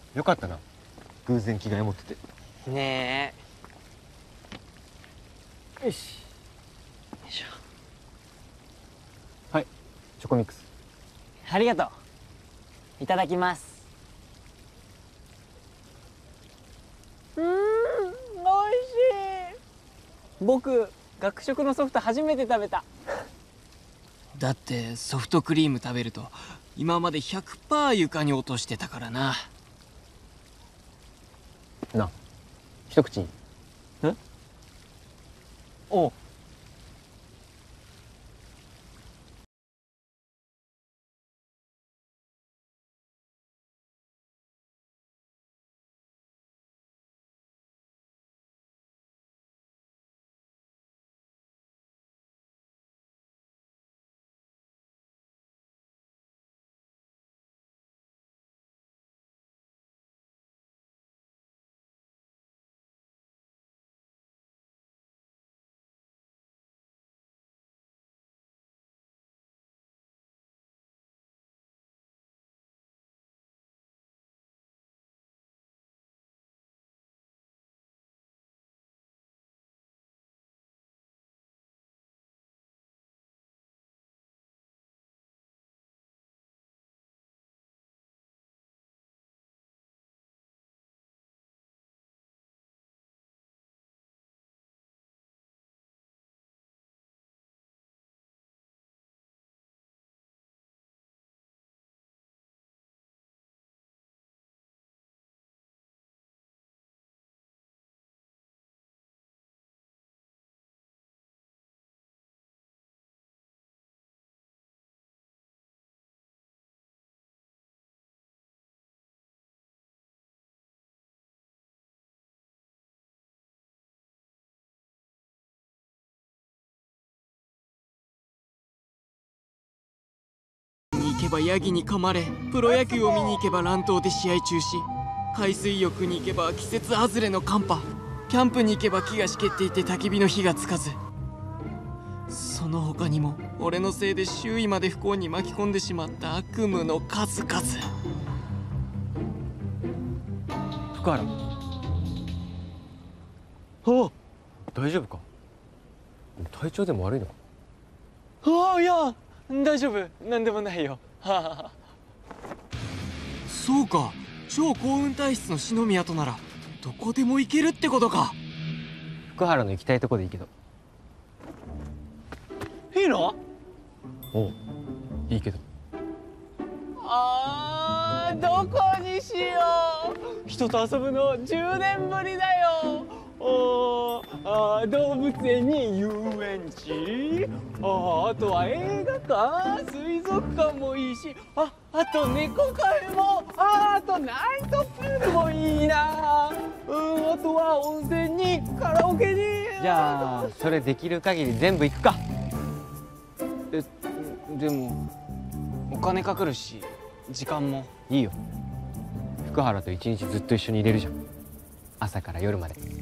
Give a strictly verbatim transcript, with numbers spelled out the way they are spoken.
よかったな、偶然着替え持ってて。 ねえ。よし。よいしょ。 はい、チョコミックス。 ありがとう。いただきます。うーん、おいしい。僕、学食のソフト初めて食べた。 だってソフトクリーム食べると今まで ひゃくパーセント 床に落としてたからな。 なあ、一口いい？ え？おう。 に行けばヤギに噛まれ、プロ野球を見に行けば乱闘で試合中止、海水浴に行けば季節外れの寒波、キャンプに行けば木がしけっていて焚き火の火がつかず、その他にも俺のせいで周囲まで不幸に巻き込んでしまった悪夢の数々。 福原。おう、大丈夫か？体調でも悪いのか？ ああ、いや、大丈夫、なんでもないよ。ははは。 そうか、超幸運体質の篠宮とならどこでも行けるってことか。 福原の行きたいとこでいいけど。 いいの？ おう、いいけど。 あー、どこにしよう。人と遊ぶのじゅうねんぶりだよ。おー、あー、動物園に遊園地、あー、あとは映画館、水族館もいいし、あ、あと猫カフェも、あー、あとナイトプールもいいな。うん、あとは温泉にカラオケに。 じゃあそれできる限り全部行くか。 え、でもお金かかるし時間も。 いいよ、福原と一日ずっと一緒にいれるじゃん、朝から夜まで。